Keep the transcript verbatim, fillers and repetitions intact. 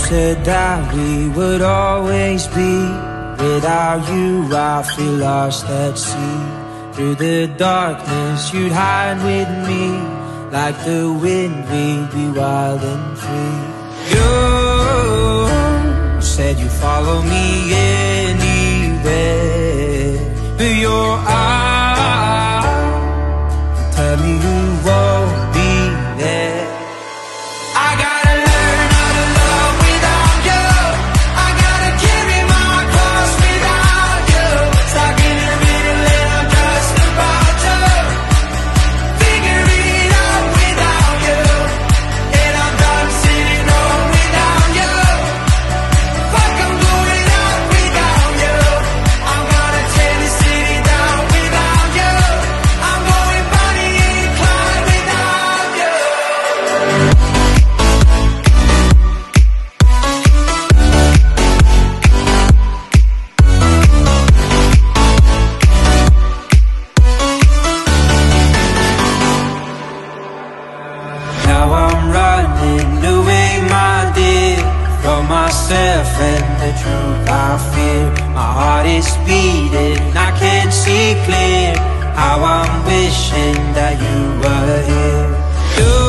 said that we would always be. Without you I feel lost at sea. Through the darkness you'd hide with me. Like the wind we'd be wild and free. You said you'd follow me anywhere, but your eyes tell me you won't be there. I gotta learn how to love without you. I gotta carry my cross without you. Stuck in the middle and I'm just about to figure it out without you. And I'm done sitting home without you. Fuck, I'm going out without you. I'm gonna tear the city down without you. I'm going Bonnie and Clyde without you. Now I'm running away, my dear, from myself and the truth I fear. My heart is beating, I can't see clear. How I'm wishing that you were here. You